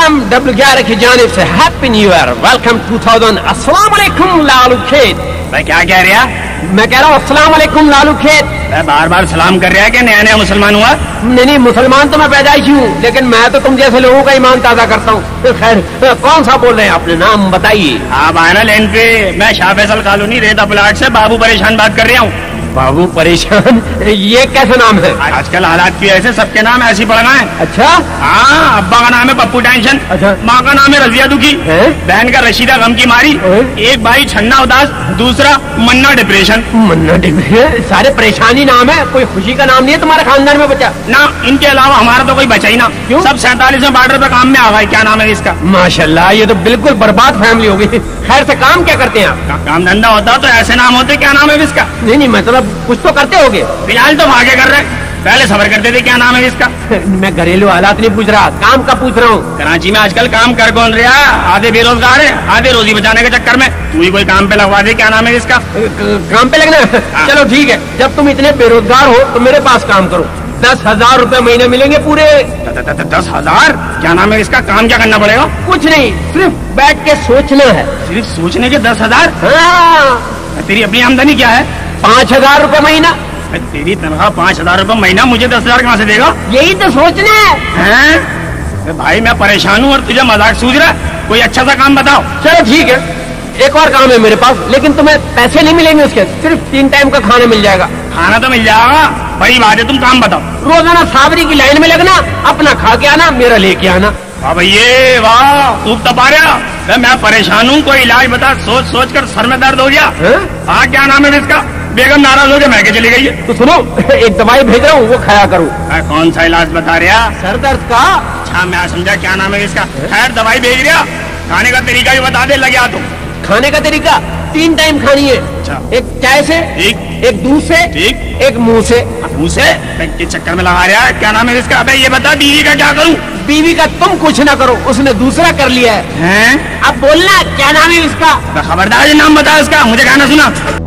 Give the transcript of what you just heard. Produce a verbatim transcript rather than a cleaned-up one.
M W ग्यारह की जानिब से happy new year, welcome two thousand. अस्सलाम वालेकुम लालू खेत। मैं क्या कह रहा? मैं कह रहा हूँ अस्सलाम वालेकुम लालू खेत। मैं बार बार सलाम कर रहा है कि नया नया मुसलमान हुआ? नहीं नहीं, मुसलमान तो मैं पैदाइशी हूँ, लेकिन मैं तो तुम जैसे लोगों का ईमान ताजा करता हूँ। खैर, कौन सा बोल रहे हैं? अपने नाम बताइए। आप आए ना लेन पे। मैं शाह फैसल कॉलोनी रेता प्लाट से बाबू परेशान बात कर रहा हूँ। बाबू परेशान? ये कैसे नाम है? आजकल हालात की वजह से सबके नाम ऐसे पड़ गए हैं। अच्छा हाँ, अब्बा का नाम है पप्पू टेंशन। अच्छा। माँ का नाम है रजिया दुखी। बहन का रशीदा गम की मारी। है? एक भाई छन्ना उदास, दूसरा मन्ना डिप्रेशन। मन्ना डिप्रेशन? सारे परेशानी नाम है, कोई खुशी का नाम नहीं है तुम्हारे खानदान में बचा? ना, इनके अलावा हमारा तो कोई बचा ही ना। क्यों? सब सैतालीस बॉर्डर पे काम में आ गए। क्या नाम है इसका? माशाल्लाह, ये तो बिल्कुल बर्बाद फैमिली होगी। खैर से काम क्या करते हैं आप? काम धंधा होता तो ऐसे नाम होते। क्या नाम है इसका? नहीं नहीं, मतलब कुछ तो करते होगे। फिलहाल तो भागे कर रहे, पहले सबर करते थे। क्या नाम है इसका? मैं घरेलू हालात नहीं पूछ रहा, काम का पूछ रहा हूँ। कराची में आजकल काम कर कौन रहा? आधे बेरोजगार है, आधे रोजी बचाने के चक्कर में। तू ही कोई काम पे लगवा दे। क्या नाम है इसका? काम पे लगना? चलो ठीक है, जब तुम इतने बेरोजगार हो तो मेरे पास काम करो। दस हजार रूपए महीने मिलेंगे पूरे। दस हजार? क्या नाम है इसका? काम क्या करना पड़ेगा? कुछ नहीं, सिर्फ बैठ के सोचना है। सिर्फ सोचने के दस हजार? हाँ। तेरी अपनी आमदनी क्या है? पाँच हजार रूपए महीना। तेरी तनख्वाह पाँच हजार रूपए महीना, मुझे दस हजार कहाँ से देगा? यही तो सोचना है, हैं? भाई मैं परेशान हूँ और तुझे मजाक सूझ रहा है। कोई अच्छा सा काम बताओ। चलो ठीक है, एक और काम है मेरे पास, लेकिन तुम्हें पैसे नहीं मिलेंगे उसके, सिर्फ तीन टाइम का खाना मिल जाएगा। खाना तो मिल जाएगा, बड़ी बात है। तुम काम बताओ। रोजाना सावरी की लाइन में लगना, अपना खा के आना, मेरा लेके आना। वाह भैया वाह, खूब तपा रहा। मैं परेशान हूँ, कोई इलाज बता। सोच सोच कर सर में दर्द हो गया। हाँ, क्या नाम है इसका? बेगम नाराज हो गया, मैं के चली गई है। तो सुनो, एक दवाई भेज रहा हूँ, वो खाया करो। कौन सा इलाज बता रहा? सर दर्द का। अच्छा, मैं समझा। क्या नाम है इसका? खैर, दवाई भेज रहा। खाने का तरीका भी बता दे, लगे तो। खाने का तरीका तीन टाइम खानी है। अच्छा। एक चाय से, ठीक। एक दूध से, ठीक। एक मुंह से। मुंह से? के चक्कर में लगा रहा है। क्या नाम है इसका? अबे ये बता, बीवी का क्या करूं? बीवी का तुम कुछ ना करो, उसने दूसरा कर लिया है। हैं? अब बोलना क्या नाम है इसका? खबरदार, ये नाम बता इसका, मुझे गाना सुना।